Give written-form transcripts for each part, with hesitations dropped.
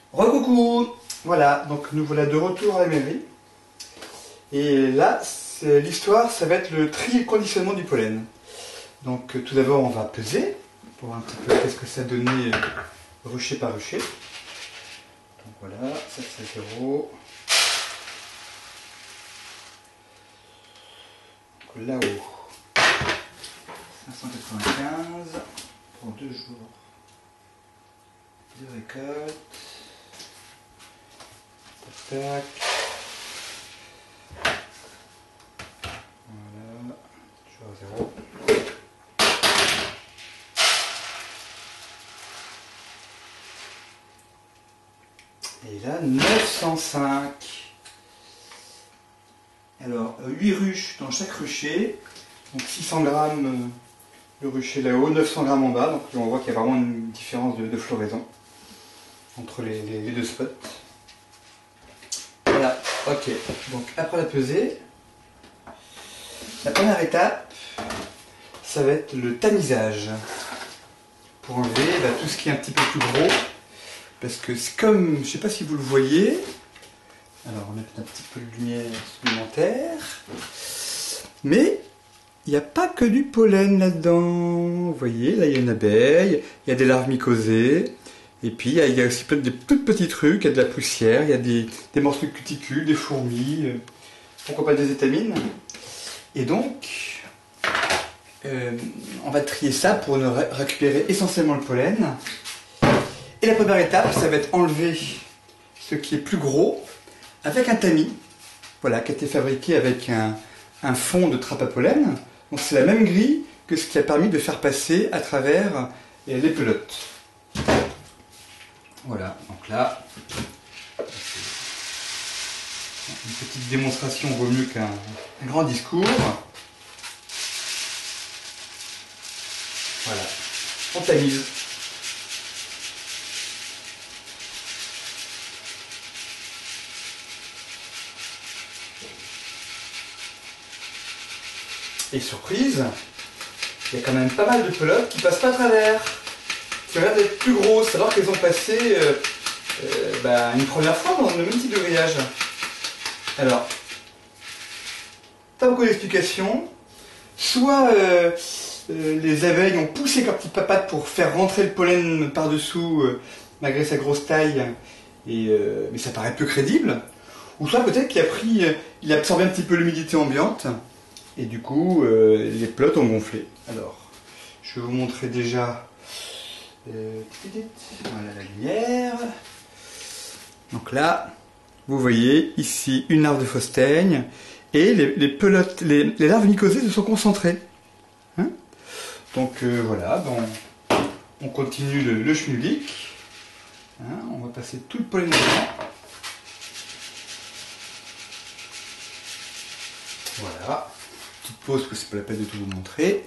Recoucou. Voilà, donc nous voilà de retour à la mairie. Et là, l'histoire, ça va être le tri et le conditionnement du pollen. Donc tout d'abord, on va peser pour voir un petit peu qu'est-ce que ça donnait rucher par rucher. Donc voilà, ça c'est 0. Donc là-haut, 595 pour 2 jours de récolte. Tac, tac. Voilà, toujours à 0. Et là, 905. Alors, 8 ruches dans chaque rucher. Donc 600 grammes le rucher là-haut, 900 grammes en bas. Donc on voit qu'il y a vraiment une différence de floraison entre les deux spots. Voilà, ok. Donc après la pesée, la première étape, ça va être le tamisage. Pour enlever tout ce qui est un petit peu plus gros. Parce que c'est comme, je ne sais pas si vous le voyez, alors on met un petit peu de lumière supplémentaire, mais il n'y a pas que du pollen là-dedans. Vous voyez, là il y a une abeille, il y a des larves mycosées, et puis il y a aussi plein de tout petits trucs, il y a de la poussière, il y a des morceaux de cuticules, des fourmis, pourquoi pas des étamines. Et donc, on va trier ça pour ne récupérer essentiellement le pollen. Et la première étape, ça va être enlever ce qui est plus gros avec un tamis, voilà, qui a été fabriqué avec un fond de trappe à pollen. Donc c'est la même grille que ce qui a permis de faire passer à travers les pelotes. Voilà, donc là, une petite démonstration vaut mieux qu'un grand discours. Voilà, on tamise. Et surprise, il y a quand même pas mal de pelotes qui passent pas à travers, qui ont l'air d'être plus grosses, alors qu'elles ont passé une première fois dans le même type de grillage. Alors, pas beaucoup d'explications. Soit les abeilles ont poussé leur petite papate pour faire rentrer le pollen par-dessous, malgré sa grosse taille, mais ça paraît peu crédible. Ou soit peut-être il a absorbé un petit peu l'humidité ambiante. Et du coup, les pelotes ont gonflé. Alors, je vais vous montrer déjà voilà la lumière. Donc là, vous voyez ici une larve de Fausse-Teigne et les pelotes, les larves mycosées se sont concentrées. Hein, donc voilà, on continue le schmilblick. Hein, on va passer tout le pollen dedans. Voilà. Petite pause parce que c'est pas la peine de tout vous montrer.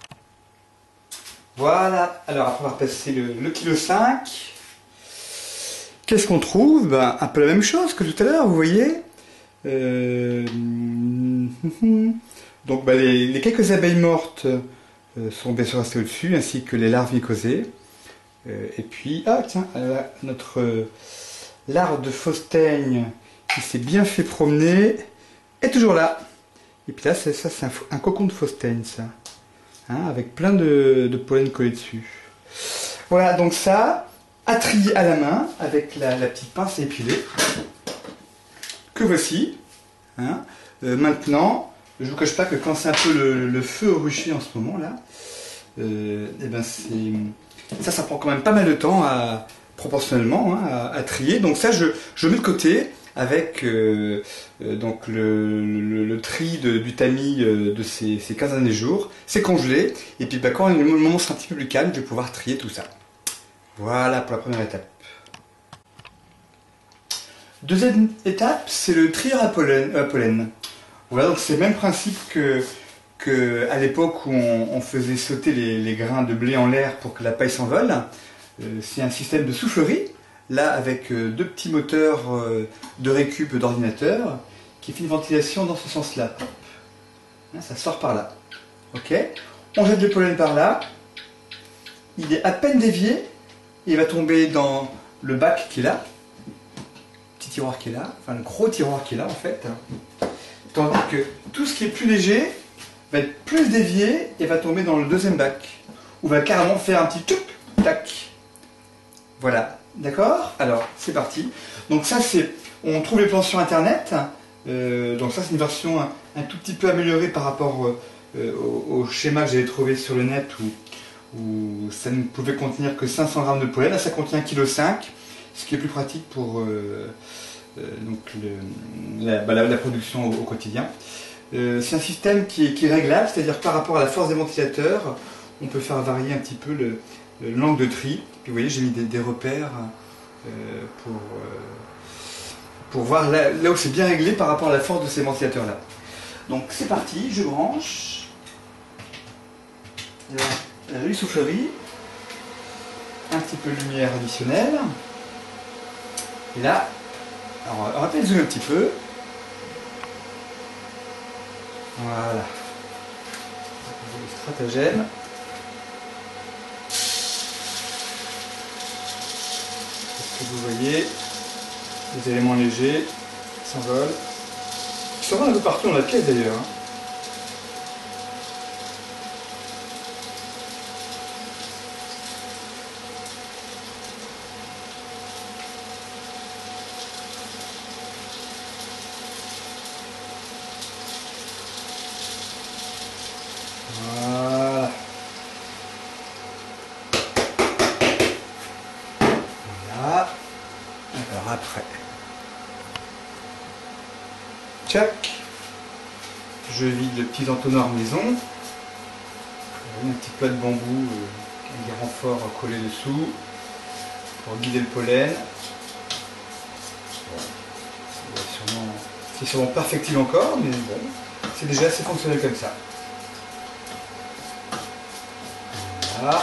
Voilà, alors après avoir passé le kilo 5, qu'est-ce qu'on trouve? Un peu la même chose que tout à l'heure, vous voyez. Donc les quelques abeilles mortes sont bien sûr restées au-dessus, ainsi que les larves mycosées. Et puis, ah tiens, notre larve de Fausse-Teigne qui s'est bien fait promener est toujours là. Et puis là, c'est un cocon de Fausse-Teigne, ça. Hein, avec plein de pollen collé dessus. Voilà, donc ça, à trier à la main, avec la petite pince à épiler. Que voici. Hein. Maintenant, je ne vous cache pas que quand c'est un peu le feu au rucher en ce moment, là, ça prend quand même pas mal de temps, proportionnellement, hein, à trier. Donc ça, je mets de côté, avec donc le tri du tamis de ces 15 derniers jours. C'est congelé. Et puis quand le moment sera un petit peu plus calme, je vais pouvoir trier tout ça. Voilà pour la première étape. Deuxième étape, c'est le trieur à pollen. Voilà, donc c'est le même principe que à l'époque où on faisait sauter les grains de blé en l'air pour que la paille s'envole. C'est un système de soufflerie. Là, avec deux petits moteurs de récup d'ordinateur qui fait une ventilation dans ce sens-là. Ça sort par là. Ok. On jette le pollen par là. Il est à peine dévié. Il va tomber dans le bac qui est là. tiroir qui est là, enfin le gros tiroir qui est là en fait. Tandis que tout ce qui est plus léger va être plus dévié et va tomber dans le deuxième bac. Ou va carrément faire un petit tchoup, tac. Voilà, d'accord? Alors, c'est parti. Donc ça, c'est, on trouve les plans sur internet. Donc ça, c'est une version un tout petit peu améliorée par rapport au schéma que j'avais trouvé sur le net où ça ne pouvait contenir que 500 grammes de pollen. Là, ça contient 1,5 kg, ce qui est plus pratique pour donc la production au quotidien. C'est un système qui est réglable, c'est-à-dire par rapport à la force des ventilateurs, on peut faire varier un petit peu l'angle de tri. Puis vous voyez, j'ai mis des repères pour voir là où c'est bien réglé par rapport à la force de ces ventilateurs-là. Donc c'est parti, je branche. La jolie soufflerie. Un petit peu de lumière additionnelle. Et là, alors on va peut-être zoomer un petit peu. Voilà. Le stratagème. Est-ce que vous voyez les éléments légers qui s'envolent? Ils s'envolent un peu partout dans la pièce d'ailleurs. Voilà. Voilà. Alors après, tchac, je vide le petit entonnoir maison. Un petit plat de bambou avec des renforts collés dessous pour guider le pollen. C'est sûrement perfectible encore, mais bon, c'est déjà assez fonctionnel comme ça. Voilà.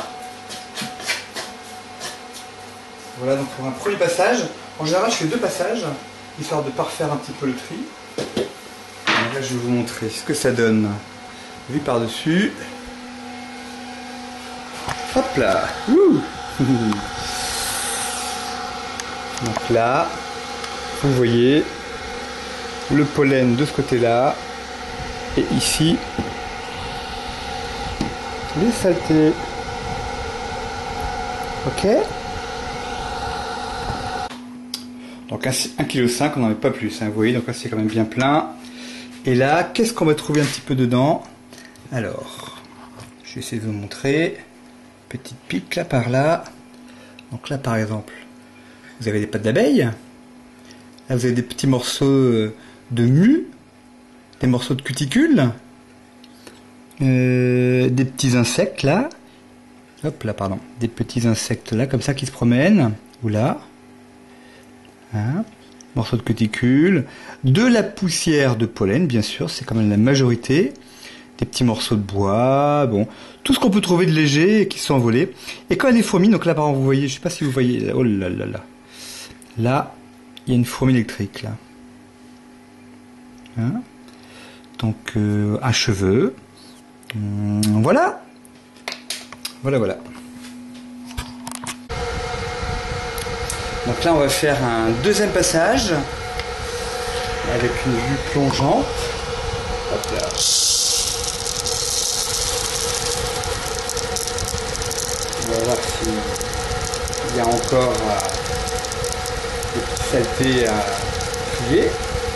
Voilà donc pour un premier passage. En général, je fais 2 passages, histoire de parfaire un petit peu le tri. Donc là, je vais vous montrer ce que ça donne. Vu par-dessus. Hop là. Ouh. Donc là, vous voyez le pollen de ce côté-là. Et ici, les saletés. Ok? Donc 1,5 kg, on n'en met pas plus, hein, vous voyez, donc là c'est quand même bien plein. Et là, qu'est-ce qu'on va trouver un petit peu dedans? Alors, je vais essayer de vous montrer. Petite pique là par là. Donc là par exemple, vous avez des pattes d'abeilles. Là vous avez des petits morceaux de mue, des morceaux de cuticule, des petits insectes là. Hop là, pardon. Des petits insectes là, comme ça, qui se promènent. Ou là. Hein, morceau de cuticule, de la poussière de pollen, bien sûr, c'est quand même la majorité, des petits morceaux de bois, bon, tout ce qu'on peut trouver de léger et qui sont envolés. Et quand il y a des fourmis, donc là par exemple vous voyez, je sais pas si vous voyez, oh là là là, là il y a une fourmi électrique là, hein, donc un cheveu, voilà, voilà. Donc là, on va faire un deuxième passage avec une vue plongeante. Hop là. On va voir s'il y a encore des petites saletés à trier.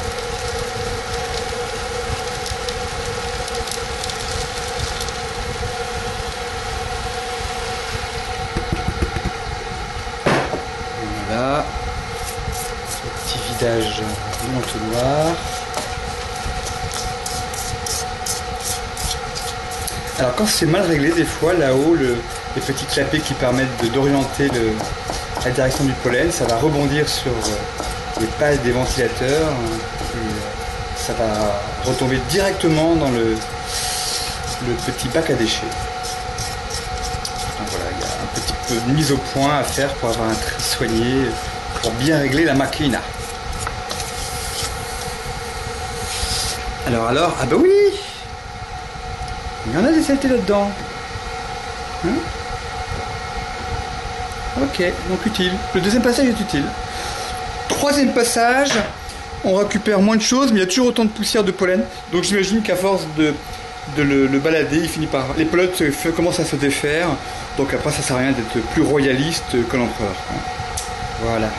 Voilà, le petit vidage de l'entonnoir. Alors quand c'est mal réglé, des fois là-haut, les petits clapets qui permettent d'orienter la direction du pollen, ça va rebondir sur les pales des ventilateurs et ça va retomber directement dans le petit bac à déchets. Donc voilà, il y a un petit peu de mise au point à faire pour avoir un tri soigné, pour bien régler la máquina. Alors, ah bah oui, il y en a des saletés là-dedans. Hein? Ok, donc utile. Le deuxième passage est utile. troisième passage, on récupère moins de choses, mais il y a toujours autant de poussière de pollen. Donc j'imagine qu'à force de le balader, il finit par... Les pelotes commencent à se défaire. Donc après, ça sert à rien d'être plus royaliste que l'empereur. Voilà.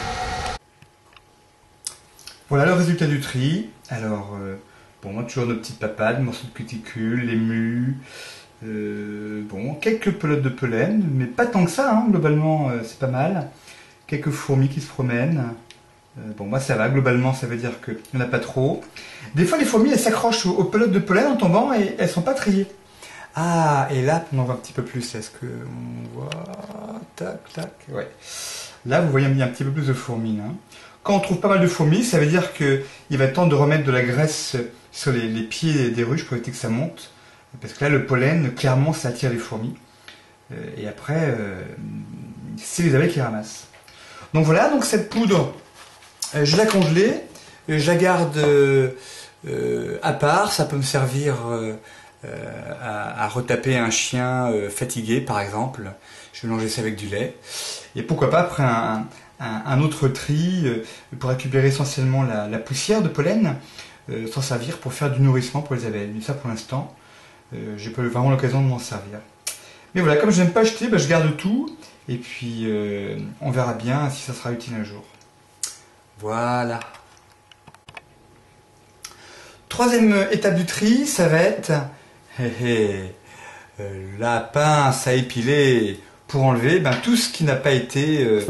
Voilà le résultat du tri. Alors, bon, moi, toujours nos petites papades, morceaux de cuticule, les mus. Bon, quelques pelotes de pollen, mais pas tant que ça, hein, globalement, c'est pas mal. Quelques fourmis qui se promènent. Bon, moi ça va, globalement, ça veut dire qu'il n'y en a pas trop. Des fois, les fourmis, elles s'accrochent aux pelotes de pollen en tombant et elles sont pas triées. Ah, et là, on en voit un petit peu plus. Est-ce que on voit... Tac, tac, ouais. Là, vous voyez, il y a un petit peu plus de fourmis. Hein. Quand on trouve pas mal de fourmis, ça veut dire qu'il va être temps de remettre de la graisse sur les pieds des ruches pour éviter que ça monte. Parce que là, le pollen, clairement, ça attire les fourmis. Et après, c'est les abeilles qui ramassent. Donc voilà, donc cette poudre, je l'ai congelée, je la garde à part, ça peut me servir à retaper un chien fatigué par exemple. Je vais mélanger ça avec du lait. Et pourquoi pas après un autre tri pour récupérer essentiellement la poussière de pollen, s'en servir pour faire du nourrissement pour les abeilles. Mais ça pour l'instant, j'ai pas eu vraiment l'occasion de m'en servir. Mais voilà, comme je n'aime pas acheter, je garde tout. Et puis, on verra bien si ça sera utile un jour. Voilà. Troisième étape du tri, ça va être la pince à épiler pour enlever tout ce qui n'a pas été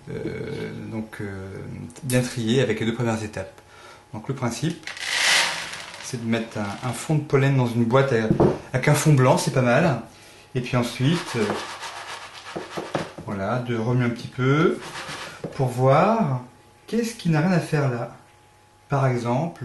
bien trié avec les deux premières étapes. Donc le principe, c'est de mettre un fond de pollen dans une boîte avec un fond blanc, c'est pas mal. Et puis ensuite... voilà, de remuer un petit peu pour voir qu'est-ce qui n'a rien à faire là. Par exemple,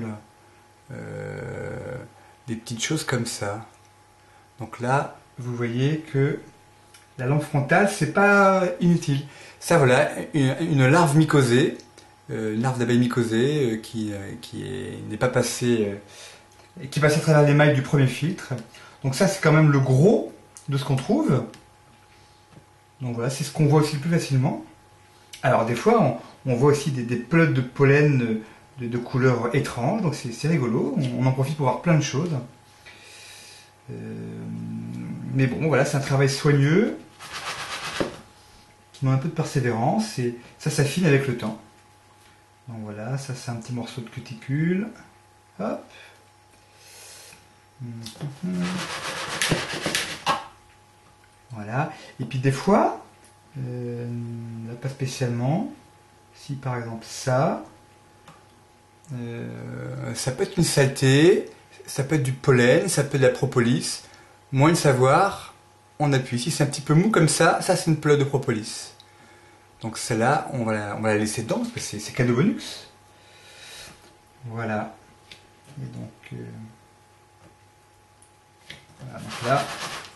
des petites choses comme ça. Donc là, vous voyez que la lampe frontale, c'est pas inutile. Ça, voilà, une larve mycosée, une larve d'abeille mycosée qui n'est pas passée, qui passe à travers les mailles du premier filtre. Donc ça, c'est quand même le gros de ce qu'on trouve. Donc voilà, c'est ce qu'on voit aussi le plus facilement. Alors des fois, on voit aussi des pelotes de pollen de couleurs étranges, donc c'est rigolo, on en profite pour voir plein de choses. Mais bon, voilà, c'est un travail soigneux, qui demande un peu de persévérance, et ça s'affine avec le temps. Donc voilà, ça c'est un petit morceau de cuticule. Hop. Voilà, et puis des fois, là pas spécialement, si par exemple ça peut être une saleté, ça peut être du pollen, ça peut être de la propolis, moins de savoir, on appuie. Si c'est un petit peu mou comme ça c'est une pelote de propolis. Donc celle-là, on va la laisser dedans parce que c'est cadeau bonus. Voilà. Et donc, voilà, donc là,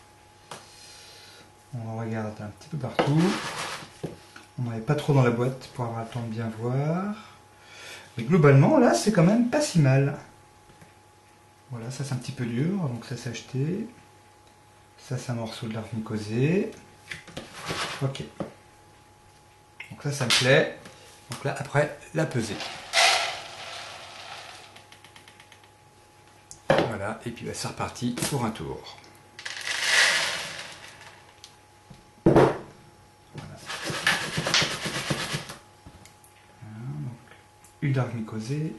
on regarde un petit peu partout. On n'en est pas trop dans la boîte pour avoir le temps de bien voir. Mais globalement, là, c'est quand même pas si mal. Voilà, ça c'est un petit peu dur, donc ça c'est acheté. Ça c'est un morceau de larve mycosée. Ok. Donc ça me plaît. Donc là, après, la peser. Voilà, et puis c'est reparti pour un tour. Une larve mycosée.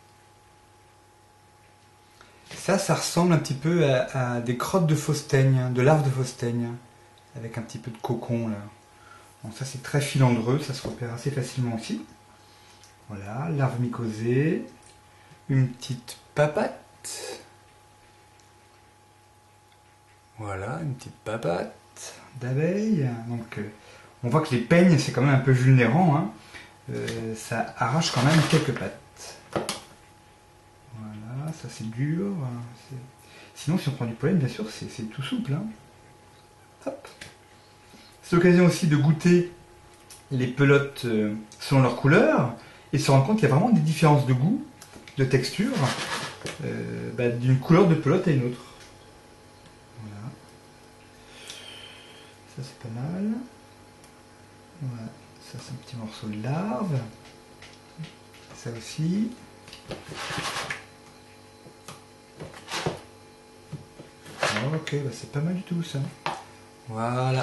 Ça ressemble un petit peu à des crottes de fausse teigne, de larves de fausse teigne, avec un petit peu de cocon là. Donc ça c'est très filandreux, ça se repère assez facilement aussi. Voilà, larve mycosée, une petite papate. Voilà, une petite papate d'abeille. Donc on voit que les peignes c'est quand même un peu vulnérant, hein. Ça arrache quand même quelques pattes. Voilà, ça c'est dur. Sinon, si on prend du pollen, bien sûr, c'est tout souple. Hein. Hop. C'est l'occasion aussi de goûter les pelotes selon leur couleur et se rendre compte qu'il y a vraiment des différences de goût, de texture, d'une couleur de pelote à une autre. Voilà. Ça c'est pas mal. Voilà. Ça c'est un petit morceau de larve. Ça aussi. Ok, bah c'est pas mal du tout ça. Voilà.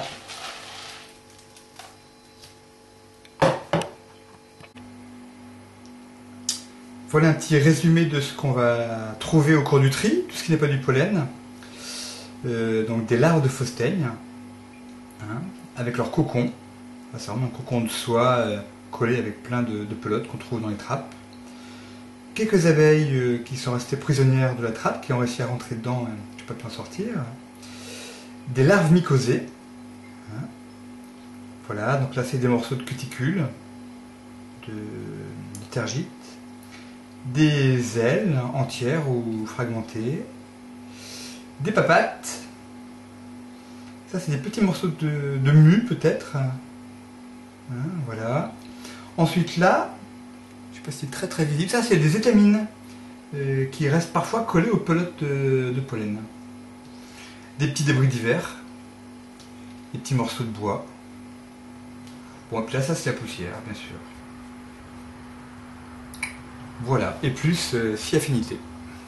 Voilà un petit résumé de ce qu'on va trouver au cours du tri, tout ce qui n'est pas du pollen. Donc des larves de fausse-teigne, hein, avec leur cocon. C'est vraiment un cocon de soie collé avec plein de pelotes qu'on trouve dans les trappes. Quelques abeilles qui sont restées prisonnières de la trappe, qui ont réussi à rentrer dedans et qui n'ont pas pu en sortir. Des larves mycosées. Hein. Voilà, donc là c'est des morceaux de cuticules, de tergites. Des ailes entières ou fragmentées, des papates, ça c'est des petits morceaux de mue peut-être, hein, voilà. Ensuite là, je ne sais pas si c'est très très visible, ça c'est des étamines qui restent parfois collées aux pelotes de pollen. Des petits débris divers, des petits morceaux de bois. Bon, et puis là ça c'est la poussière bien sûr. Voilà, et plus 6 affinités.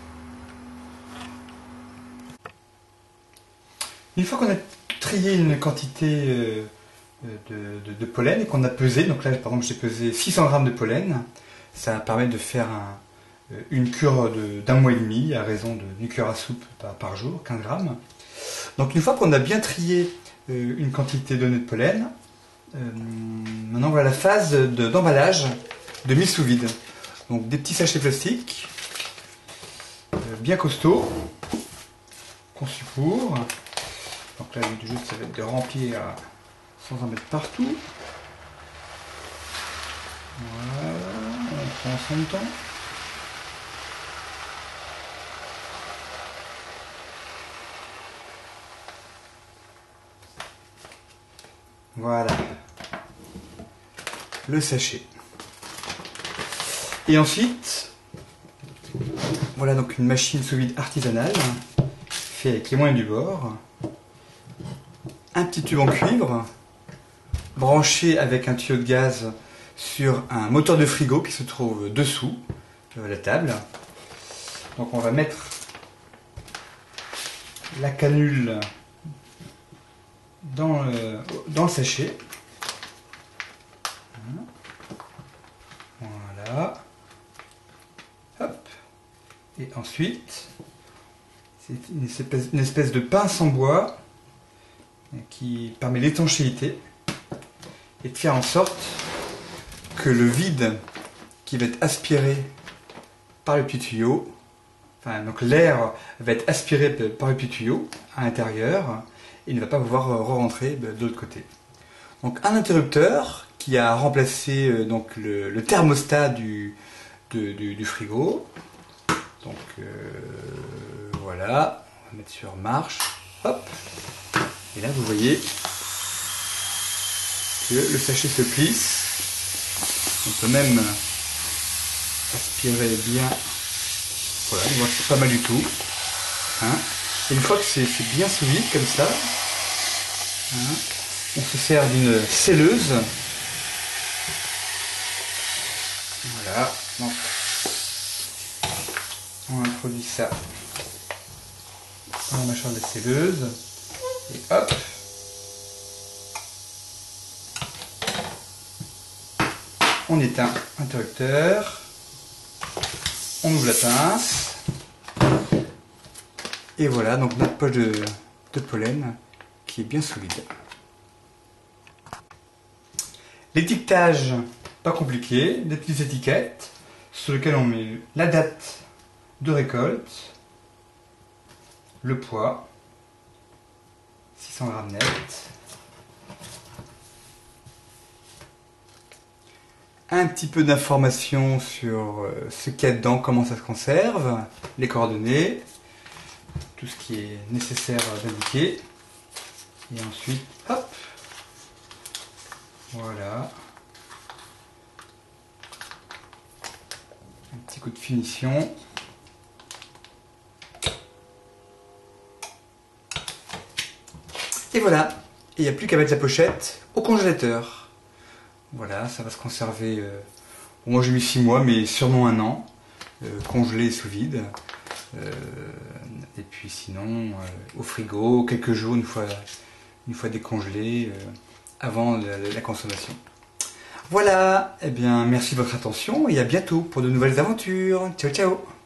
Une fois qu'on a trié une quantité de pollen et qu'on a pesé, donc là par exemple j'ai pesé 600 g de pollen, ça permet de faire une cure d'un mois et demi à raison d'une cuillère à soupe par jour, 15 g. Donc une fois qu'on a bien trié une quantité donnée de pollen, maintenant voilà la phase d'emballage de mise sous vide. Donc des petits sachets plastiques, bien costauds, conçus pour. Donc là, le but du jeu, ça va être de remplir sans en mettre partout. Voilà, on prend son temps. Voilà, le sachet. Et ensuite, voilà donc une machine sous vide artisanale, fait avec les moyens du bord. Un petit tube en cuivre, branché avec un tuyau de gaz sur un moteur de frigo qui se trouve dessous la table. Donc on va mettre la canule dans le sachet. Voilà. Hop. Et ensuite, c'est une espèce de pince en bois qui permet l'étanchéité et de faire en sorte que le vide qui va être aspiré par le petit tuyau, enfin donc l'air va être aspiré par le petit tuyau à l'intérieur et ne va pas pouvoir re-rentrer de l'autre côté. Donc un interrupteur qui a remplacé donc le thermostat du frigo. Donc voilà, on va mettre sur marche, hop, et là vous voyez que le sachet se plisse. On peut même aspirer bien. Voilà, on voit que c'est pas mal du tout. Hein. Et une fois que c'est bien sous vide comme ça, hein, on se sert d'une selleuse. Voilà, donc on introduit ça dans la mâchoire de la selleuse et hop. On éteint l'interrupteur, on ouvre la pince, et voilà donc notre poche de pollen qui est bien solide. L'étiquetage, pas compliqué, des petites étiquettes sur lesquelles on met la date de récolte, le poids, 600 g net, un petit peu d'informations sur ce qu'il y a dedans, comment ça se conserve, les coordonnées, tout ce qui est nécessaire d'indiquer. Et ensuite, hop, voilà, un petit coup de finition. Et voilà, il n'y a plus qu'à mettre la pochette au congélateur. Voilà, ça va se conserver Moi j'ai mis 6 mois, mais sûrement 1 an, congelé sous vide. Et puis sinon, au frigo, quelques jours, une fois décongelé, avant la consommation. Voilà, eh bien merci de votre attention et à bientôt pour de nouvelles aventures. Ciao ciao.